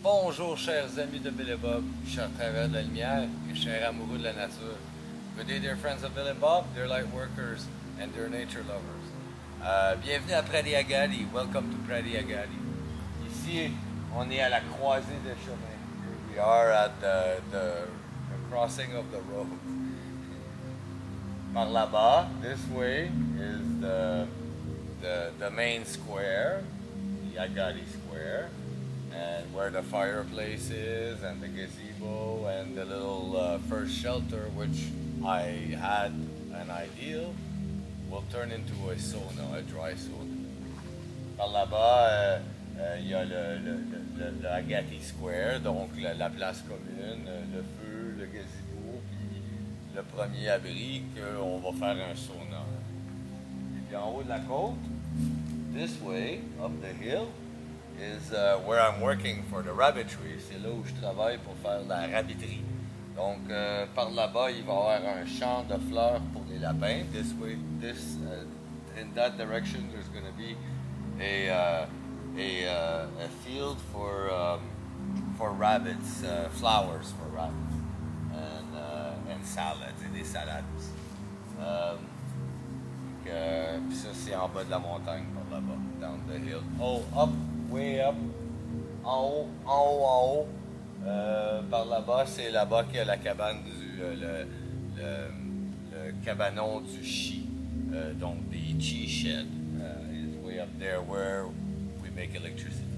Bonjour chers amis de Bill et Bob, chers travailleurs de la lumière et chers amoureux de la nature. Good day dear friends of Bill and Bob, dear light workers and dear nature lovers. Bienvenue à Prairie Agadi, welcome to Prairie Agadi. Ici, on est à la croisée des chemins. Here we are at the crossing of the road. Par là-bas, this way is the main square, the Agadi Square. And where the fireplace is, and the gazebo, and the little first shelter, which I had an ideal, will turn into a sauna, a dry sauna. Par là-bas, il y a le Agadi Square, donc la place commune, le feu, le gazebo, puis le premier abri qu'on va faire un sauna. Et puis en haut de la côte, this way, up the hill, is where I'm working for the rabbitry. C'est là où je travaille pour faire la rabbiterie. Donc, par là-bas, il va y avoir un champ de fleurs pour les lapins. This way, in that direction, there's going to be a field for rabbits, flowers for rabbits, and salads, et des salades. Puis ça, c'est en bas de la montagne, par là-bas, down the hill. Oh, up! Way up, en haut, par là-bas, c'est là-bas qu'il y a la cabane le cabanon du chi, donc the chi shed is way up there where we make electricity.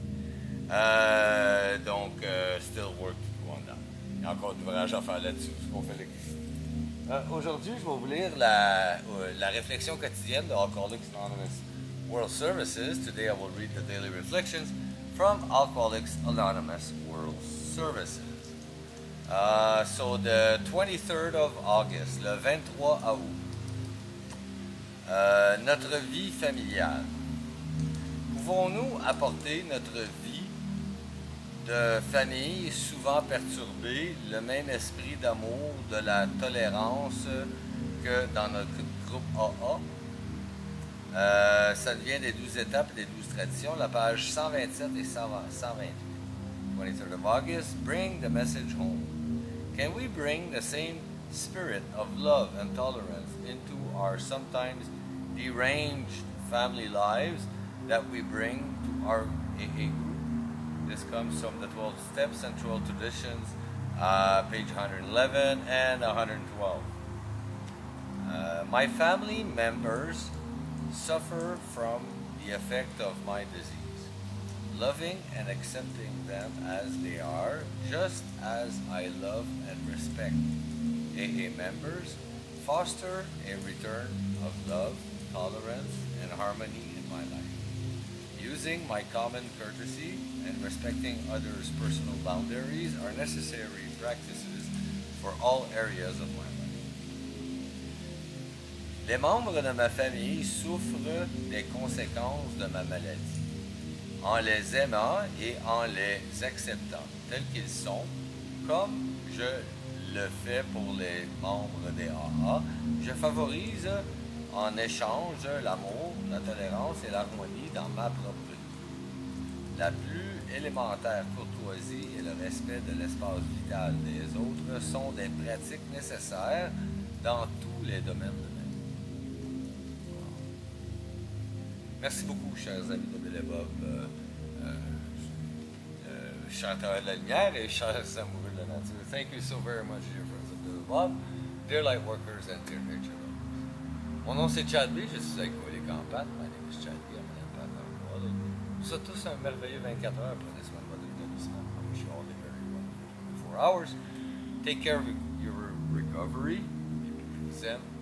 Donc, still work to do on that. Il y a encore d'ouvrage à faire là-dessus, ce qu'on fait l'électricité. Aujourd'hui, je vais vous lire la réflexion quotidienne de Alcoholics Anonymous World Services. Today I will read the daily reflections from Alcoholics Anonymous World Services. So the 23rd of August, le 23 août, notre vie familiale. Pouvons-nous apporter notre vie de famille souvent perturbée, le même esprit d'amour, de la tolérance que dans notre groupe AA? Ça devient des 12 étapes et des 12 traditions, la page 127 et 128. 23rd of August, bring the message home. Can we bring the same spirit of love and tolerance into our sometimes deranged family lives that we bring to our AA group? This comes from the 12 Steps and 12 Traditions, page 111 and 112. My family members suffer from the effect of my disease, loving and accepting them as they are, just as I love and respect AA members, foster a return of love, tolerance, and harmony in my life. Using my common courtesy and respecting others' personal boundaries are necessary practices for all areas of my life. Les membres de ma famille souffrent des conséquences de ma maladie. En les aimant et en les acceptant tels qu'ils sont, comme je le fais pour les membres des AA, je favorise en échange l'amour, la tolérance et l'harmonie dans ma propre vie. La plus élémentaire courtoisie et le respect de l'espace vital des autres sont des pratiques nécessaires dans tous les domaines de ma vie. Merci beaucoup, chers amis de Bill et Bob, chers travailleurs de la lumière et chers amoureux de la nature. Thank you so very much, dear friends of Bill and Bob, dear light workers and dear nature lovers. Mon nom c'est Chad B, je suis alcoolique en pâte. My name is Chad B, I'm an pâte alcoholic. Nous sommes tous un merveilleux 24 heures. Prenez soin de votre établissement. I wish you all a very wonderful 24 hours. Take care of your recovery. Keep it zen.